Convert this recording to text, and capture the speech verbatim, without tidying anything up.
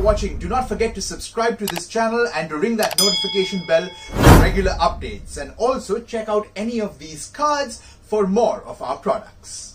watching. Do not forget to subscribe to this channel and to ring that notification bell for regular updates. And also check out any of these cards for more of our products.